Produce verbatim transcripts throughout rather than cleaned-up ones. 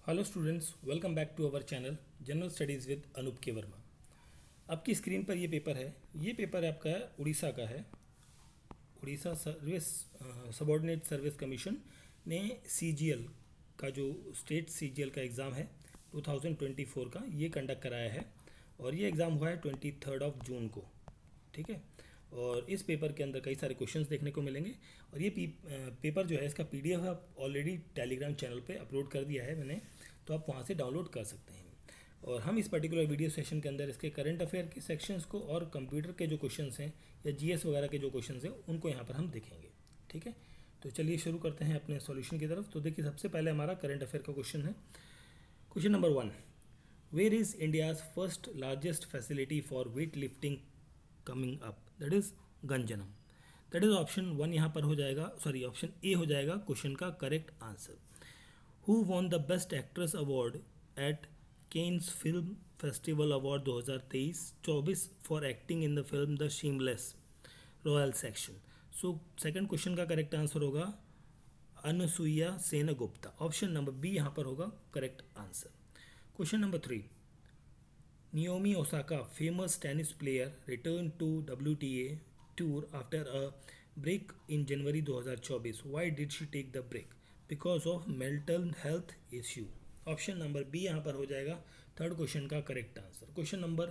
Hello students, welcome back to our channel general studies with Anoop K Verma. आपकी screen पर ये paper है। ये पेपर आपका उड़ीसा का है। Orissa service subordinate service commission ने सीजीएल का जो स्टेट सीजीएल का एग्ज़ाम है टू थाउजेंड ट्वेंटी फोर का ये कंडक्ट कराया है और ये एग्ज़ाम हुआ है ट्वेंटी थर्ड ऑफ जून को। ठीक है, और इस पेपर के अंदर कई सारे क्वेश्चंस देखने को मिलेंगे और ये पी, पेपर जो है इसका पीडीएफ आप ऑलरेडी टेलीग्राम चैनल पे अपलोड कर दिया है मैंने, तो आप वहाँ से डाउनलोड कर सकते हैं। और हम इस पर्टिकुलर वीडियो सेशन के अंदर इसके करंट अफेयर के सेक्शंस को और कंप्यूटर के जो क्वेश्चंस हैं या जीएस वगैरह के जो क्वेश्चंस हैं उनको यहाँ पर हम देखेंगे। ठीक है, तो चलिए शुरू करते हैं अपने सॉल्यूशन की तरफ। तो देखिए, सबसे पहले हमारा करंट अफेयर का क्वेश्चन है। Question number one, where is India's first largest facility for weight lifting coming up? That is Ganjam. That is option one यहाँ पर हो जाएगा, सॉरी ऑप्शन ए हो जाएगा क्वेश्चन का correct answer. Who won the best actress award at Cannes film festival award दो हज़ार तेईस चौबीस for acting in the film the shameless royal section? So second question का करेक्ट आंसर होगा Anasuya Sengupta. Option number B यहाँ पर होगा correct answer. Question number three, Naomi Osaka, famous tennis player, returned to W T A tour after a break in January दो हज़ार चौबीस. Why did she take the break? Because of mental health issue. Option number B यहाँ पर हो जाएगा third question का correct answer. Question number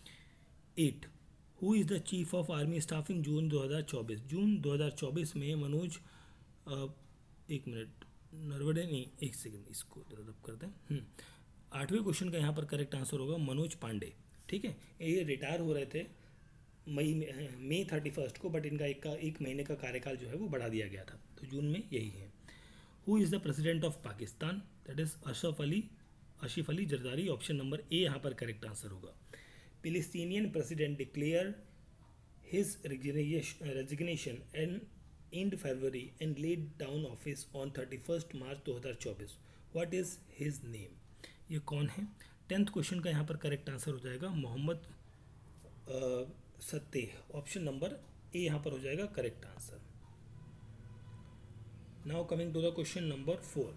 eight, who is the chief of army staff in June दो हज़ार चौबीस? जून दो हज़ार चौबीस में मनोज आ, एक मिनट नरवड़े नहीं एक सेकंड इसको रब करते हैं। आठवें क्वेश्चन का यहाँ पर करेक्ट आंसर होगा मनोज पांडे। ठीक है, ये रिटायर हो रहे थे मई में मई थर्टी फर्स्ट को, बट इनका एक का एक महीने का कार्यकाल जो है वो बढ़ा दिया गया था, तो जून में यही है। Who is the president of Pakistan? That is Ashraf Ali Asif Ali Zardari. Option number A यहाँ पर करेक्ट आंसर होगा। Palestinian president declare his resignation and and February and laid down office on thirty first March दो हज़ार चौबीस। What is his name? ये कौन है? Tenth question का यहाँ पर करेक्ट आंसर हो जाएगा Mohammad Shtayyeh. Option number A यहाँ पर हो जाएगा correct answer. Now coming to the question number four,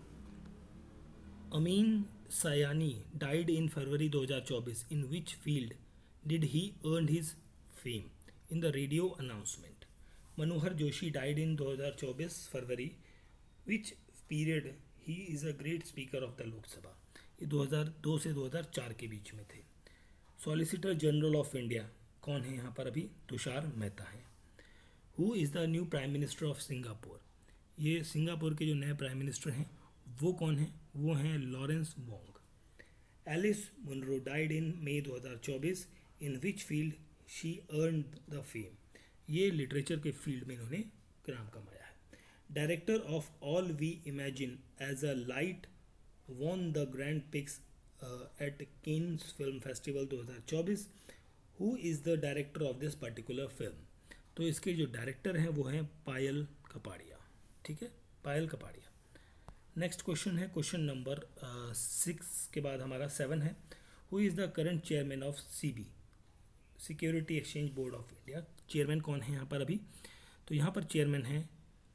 Amin Sayani died in February दो हज़ार चौबीस। In which field did he earn his fame? In the radio announcement. Manohar Joshi died in दो हज़ार चौबीस February. Which period he is a great speaker of the Lok Sabha? ये दो हज़ार दो से दो हज़ार चार के बीच में थे। सॉलिसिटर जनरल ऑफ इंडिया कौन है यहाँ पर? अभी तुषार मेहता है। Who is the new prime minister of Singapore? ये सिंगापुर के जो नए प्राइम मिनिस्टर हैं वो कौन है? वो हैं Lawrence Wong. Alice Munro died in May दो हज़ार चौबीस। In which field she earn the fame? ये लिटरेचर के फील्ड में इन्होंने नाम कमाया है। Director of all we imagine as a light won the Grand Prix uh, at Cannes Film Festival दो हज़ार चौबीस. Who is the director of this particular film? तो इसके जो डायरेक्टर हैं वो हैं पायल कपाड़िया। ठीक है, पायल कपाड़िया। नेक्स्ट क्वेश्चन है क्वेश्चन नंबर सिक्स के बाद हमारा सेवन है। Who is the current chairman of SEBI, security exchange board of India? Chairman कौन है यहाँ पर अभी? तो यहाँ पर चेयरमैन है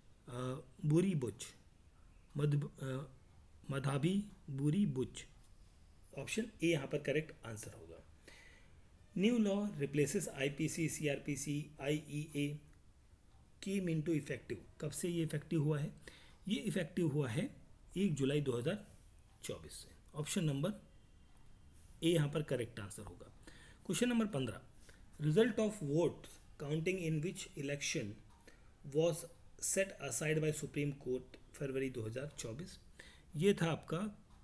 बुरी बुच मध्य मधाबी बुरी बुच। ऑप्शन ए यहाँ पर करेक्ट आंसर होगा। New law replaces IPC, CrPC, IEA came into effective. कब से ये इफेक्टिव हुआ है? ये इफेक्टिव हुआ है एक जुलाई दो हज़ार चौबीस से। ऑप्शन नंबर ए यहाँ पर करेक्ट आंसर होगा। क्वेश्चन नंबर पंद्रह, result of vote counting in which election was set aside by supreme court फरवरी दो हज़ार चौबीस? ये था आपका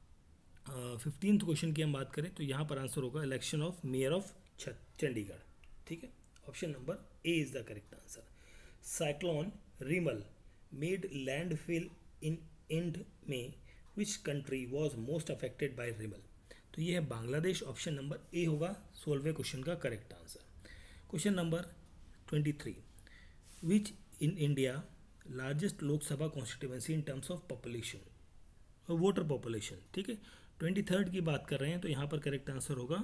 फिफ्टींथ क्वेश्चन की हम बात करें तो यहाँ पर आंसर होगा election of mayor of Chandigarh. ठीक है, option number A is the correct answer. Cyclone Remal made landfill in end में which country was most affected by Remal? तो ये है बांग्लादेश। ऑप्शन नंबर ए होगा सोलहवें क्वेश्चन का correct answer. Question number twenty three, which in India largest Lok Sabha constituency in terms of population, voter population? ठीक है, twenty third की बात कर रहे हैं तो यहाँ पर करेक्ट आंसर होगा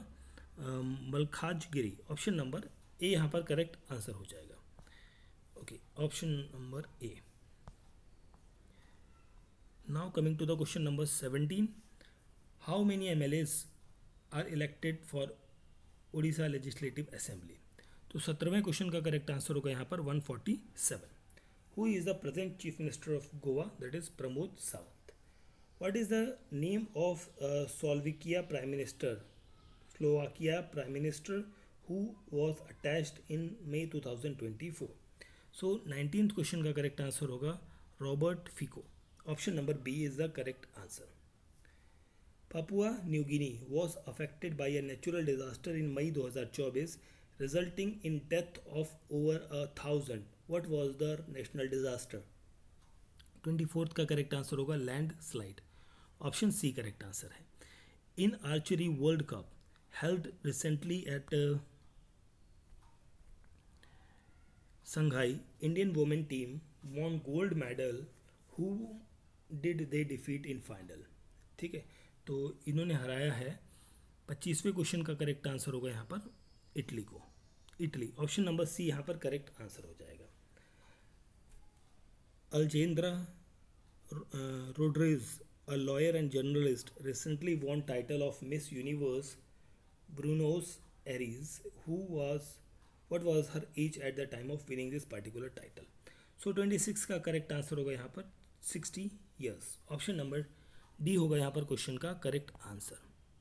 मलखाजगिरी। ऑप्शन नंबर ए यहाँ पर करेक्ट आंसर हो जाएगा। Okay, option number A. Now coming to the question number seventeen, how many M L As are elected for Orissa legislative assembly. तो सत्रहवें क्वेश्चन का करेक्ट आंसर होगा यहाँ पर one forty seven. Who is the present chief minister of Goa, that is Pramod Sawant. What is the name of Slovakia prime minister, Slovakia prime minister who was attached in May two thousand twenty four. So nineteenth question का correct answer होगा Robert Fico. Option number B is the correct answer. Papua New Guinea was affected by a natural disaster in May दो हज़ार चौबीस, resulting in death of over a thousand. What was the national disaster? Twenty fourth का correct answer होगा landslide. Option C correct answer है। In archery world cup held recently at Shanghai, Indian women team won gold medal. Who did they defeat in final. ठीक है, तो इन्होंने हराया है। पच्चीसवें क्वेश्चन का करेक्ट आंसर होगा यहाँ पर इटली को, इटली। ऑप्शन नंबर सी यहाँ पर करेक्ट आंसर हो जाएगा। Alejandra Rodriguez, a lawyer and journalist, recently won title of Miss Universe Buenos Aires. Who was what was her age at the time of winning this particular title. So twenty six का correct answer होगा यहाँ पर sixty years. Option number D होगा यहाँ पर question का correct answer.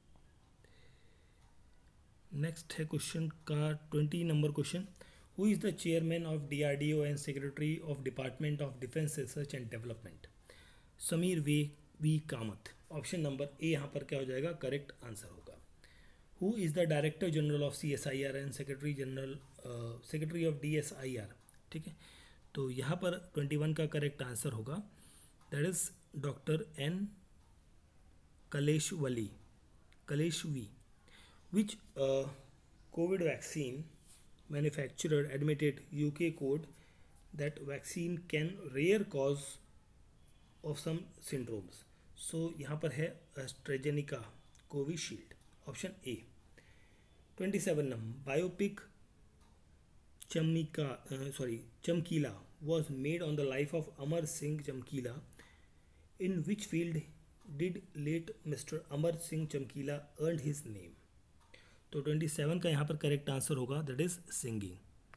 Next है question का twenty number question. Who is the chairman of DRDO and secretary of department of defence research and development. Sameer वे V Kamat. Option number A यहाँ पर क्या हो जाएगा करेक्ट आंसर होगा। Who is the director general of C S I R and secretary general secretary of D S I R. ठीक है, तो यहाँ पर ट्वेंटी वन का करेक्ट आंसर होगा that is doctor N Kaleshwali, Kaleshwi. Which uh, COVID vaccine manufacturer admitted U K court that vaccine can rare cause of some syndromes? So यहाँ पर है AstraZeneca Covishield. Option A. Twenty seven number biopic Chamnika uh, sorry Chamkila was made on the life of Amar Singh Chamkila. In which field did late mister Amar Singh Chamkila earned his name? तो twenty seven का यहाँ पर correct answer होगा that is singing.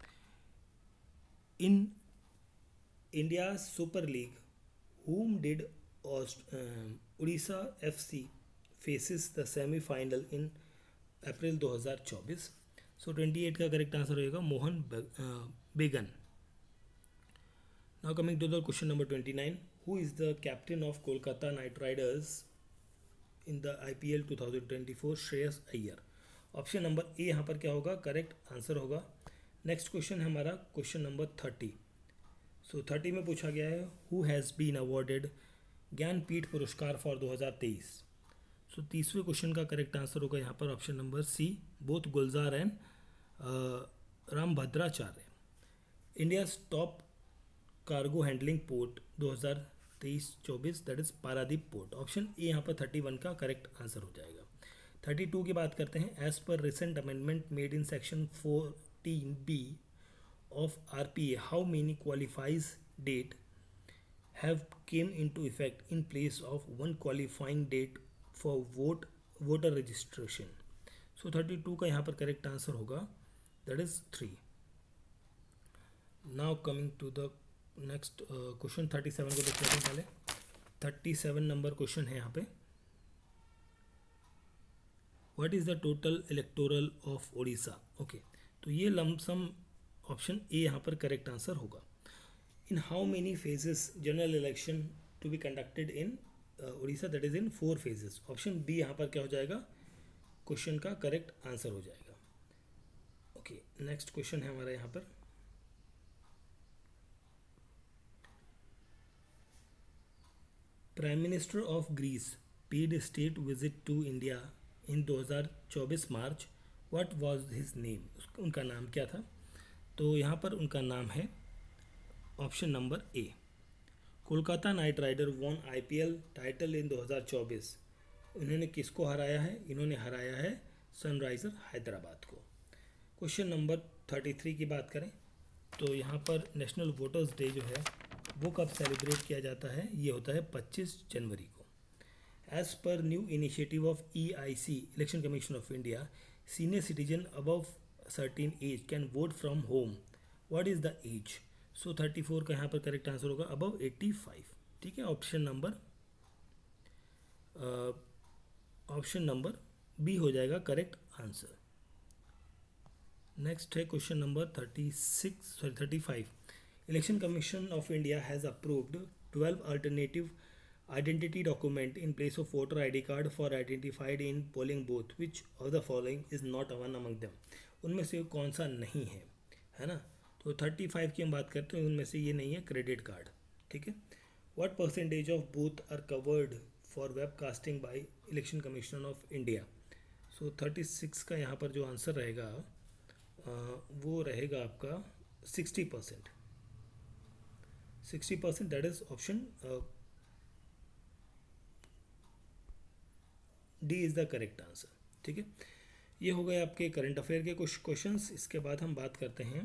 In India super league whom did Orissa F C faces the semifinal in April दो हज़ार चौबीस। So twenty eight का correct answer होगा Mohun Bagan. Now coming to the question number twenty nine. Who is the captain of Kolkata Knight Riders in the I P L twenty twenty four? Shreyas Iyer. Option number A यहाँ पर क्या होगा correct answer होगा। Next question है हमारा question number thirty. So thirty में पूछा गया है who has been awarded Jnanpith Puraskar for दो हज़ार तेईस। सो तीसवें क्वेश्चन का करेक्ट आंसर होगा यहाँ पर option number C both Gulzar and Rambhadracharya. India top cargo handling port दो हज़ार तेईस चौबीस that is Paradip port. Option A यहाँ पर थर्टी वन का करेक्ट आंसर हो जाएगा। थर्टी टू की बात करते हैं। As per recent amendment made in section fourteen B of R P A how many qualifies date have came into effect in place of one qualifying date for vote voter registration. So thirty two का यहाँ पर correct answer होगा that is three. Now coming to the next question thirty seven को देखते हैं पहले। Thirty seven number question है यहाँ पे। What is the total electoral of Odisha? Okay, तो ये लमसम ऑप्शन ए यहाँ पर करेक्ट आंसर होगा। In how many phases general election to be conducted in Odisha? That is in four phases. Option B यहाँ पर क्या हो जाएगा क्वेश्चन का करेक्ट आंसर हो जाएगा। ओके, नेक्स्ट क्वेश्चन है हमारा यहाँ पर। Prime minister of Greece paid state visit to India in दो हज़ार चौबीस March. What was his name? उनका नाम क्या था? तो यहाँ पर उनका नाम है option number A Kolkata knight rider won IPL title in दो हज़ार चौबीस। उन्होंने किसको हराया है? इन्होंने हराया है सनराइजर हैदराबाद को। क्वेश्चन नंबर थर्टी थ्री की बात करें तो यहाँ पर नेशनल वोटर्स डे जो है वो कब सेलिब्रेट किया जाता है? ये होता है पच्चीस जनवरी को। As per new initiative of E I C, Election Commission of India, senior citizen above certain age can vote from home. What is the age? So thirty four का यहाँ पर करेक्ट आंसर होगा अबव एट्टी फाइव. ठीक है, option number option number B हो जाएगा correct answer. Next है question number thirty six sorry thirty five. Election Commission of India has approved twelve alternative identity document in place of voter I D card for identified in polling booth. Which of the following is not one among them? उनमें से कौन सा नहीं है, है ना. तो thirty five की हम बात करते हैं, उनमें से ये नहीं है क्रेडिट कार्ड. ठीक है. What percentage of booth are covered for webcasting by Election Commission of India? So thirty six का यहाँ पर जो आंसर रहेगा आ, वो रहेगा आपका sixty percent. Sixty percent that is option D is the correct answer. ठीक है, ये हो गए आपके करंट अफेयर के कुछ क्वेश्चंस. इसके बाद हम बात करते हैं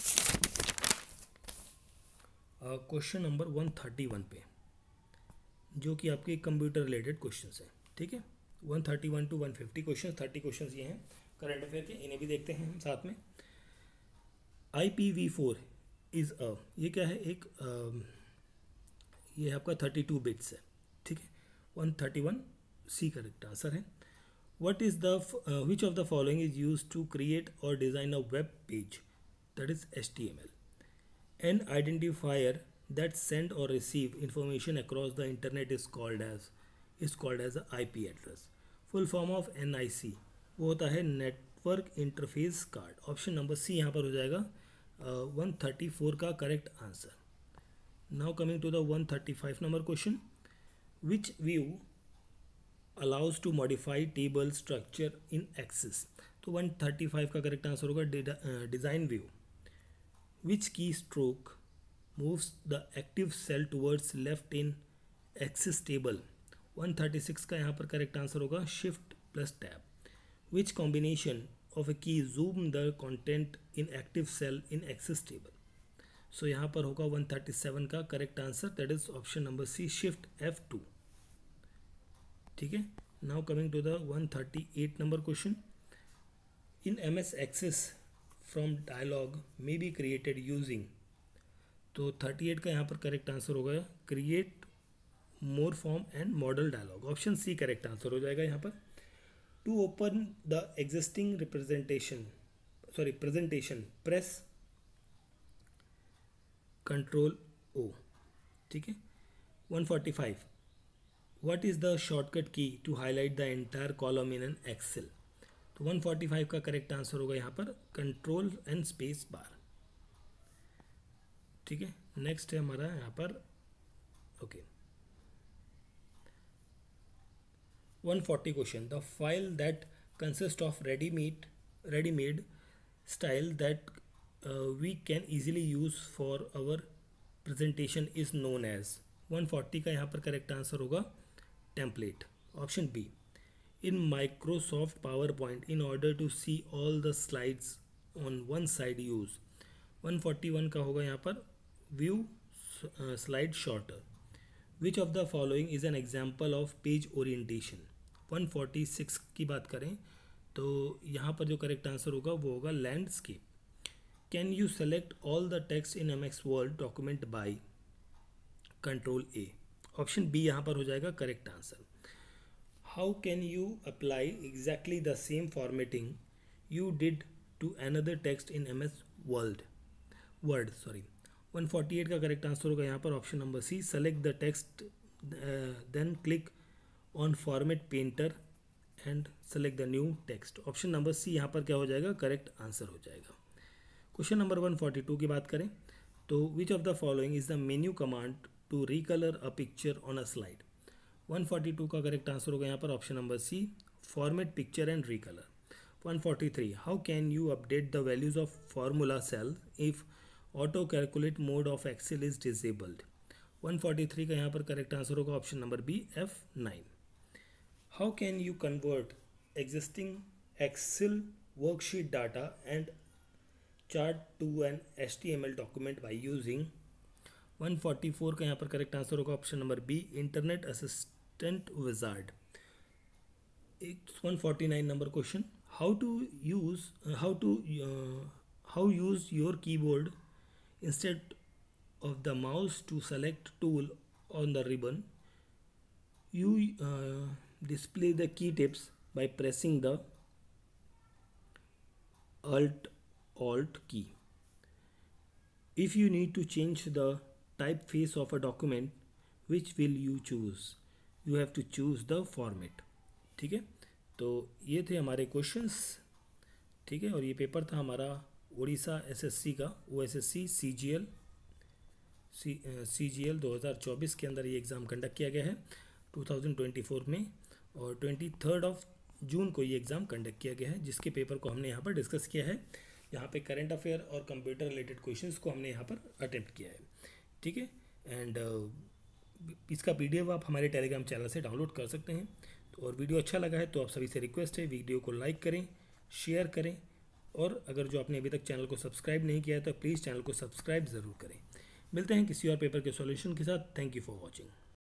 question number one thirty one पे, जो कि आपके कंप्यूटर रिलेटेड क्वेश्चंस हैं. ठीक है, one thirty one two one fifty question, thirty questions ये हैं करंट अफेयर के. इन्हें भी देखते हैं हम साथ में. I P V four is uh, ये क्या है, एक uh, ये आपका थर्टी टू बिट्स है. ठीक है, one thirty one C correct answer है. What is the which of the following is use to create और design a web page? That is H T M L. An identifier that send और receive information across the internet is called as is called as a I P address. Full form of N I C वो होता है network interface card. Option number C यहाँ पर हो जाएगा one thirty four का correct answer. Now coming to the one thirty five number question. Which view allows to modify table structure in Access? तो one thirty five का correct answer होगा design view. Which key stroke moves the active cell towards left in Access table? One thirty six का यहाँ पर correct answer होगा shift plus tab. Which combination of a key zoom the content in active cell in Access table? So यहाँ पर होगा one thirty seven का correct answer, that is option number C shift F two. ठीक है, now coming to the one thirty eight number question. In M S Access from dialog may be created using? तो thirty eight का यहाँ पर correct answer होगा create more form and modal dialog. Option C correct answer हो जाएगा यहाँ पर. To open the existing representation sorry presentation press control O. ठीक है, one forty five. What is the shortcut key to highlight the entire column in an Excel? तो one forty five का correct answer होगा यहाँ पर control and space bar. ठीक है, next है हमारा यहाँ पर okay one forty question. The file that consist of readymade readymade style that we can easily use for our presentation is known as? One forty का यहाँ पर करेक्ट आंसर होगा template. Option B. In Microsoft PowerPoint, in order to see all the slides on one side, use? One forty one का होगा यहाँ पर view uh, slide shorter. Which of the following is an example of page orientation? One forty six की बात करें तो यहाँ पर जो करेक्ट आंसर होगा वो होगा landscape. Can you select all the text in M S Word document by? Control A. Option B यहाँ पर हो जाएगा correct answer. How can you apply exactly the same formatting you did to another text in M S world word sorry one forty eight का correct answer होगा यहाँ पर option number C select the text then click on format painter and select the new text. Option number C यहाँ पर क्या हो जाएगा correct answer हो जाएगा. Question number one forty two की बात करें तो which of the following is the menu command to recolor a picture on a slide? One forty two का करेक्ट आंसर होगा यहाँ पर option number C format picture and recolor. One forty three. How can you update the values of formula cell if auto calculate mode of Excel is disabled? One forty three का यहाँ पर correct answer होगा option number B F nine. How can you convert existing Excel worksheet data and chart to an H T M L document by using? One forty four का यहाँ पर correct answer होगा option number B internet assist Instant Wizard. It's one forty-nine number question. How to use uh, how to uh, how use your keyboard instead of the mouse to select tool on the ribbon. You uh, display the key tips by pressing the Alt Alt key. If you need to change the typeface of a document, which will you choose? You have to choose the format. ठीक है, तो ये थे हमारे questions. ठीक है, और ये पेपर था हमारा उड़ीसा एसएससी का, O S S C C G L C C G L दो हज़ार चौबीस के अंदर ये एग्ज़ाम कंडक्ट किया गया है दो हज़ार चौबीस में, और ट्वेंटी थर्ड ऑफ जून को ये एग्ज़ाम कंडक्ट किया गया है, जिसके पेपर को हमने यहाँ पर डिस्कस किया है. यहाँ पे करंट अफेयर और कंप्यूटर रिलेटेड क्वेश्चंस को हमने यहाँ पर अटेम्प्ट किया है. ठीक है, एंड uh, इसका पीडीएफ आप हमारे टेलीग्राम चैनल से डाउनलोड कर सकते हैं. तो और वीडियो अच्छा लगा है तो आप सभी से रिक्वेस्ट है, वीडियो को लाइक करें, शेयर करें, और अगर जो आपने अभी तक चैनल को सब्सक्राइब नहीं किया है तो प्लीज़ चैनल को सब्सक्राइब ज़रूर करें. मिलते हैं किसी और पेपर के सॉल्यूशन के साथ. Thank you for watching.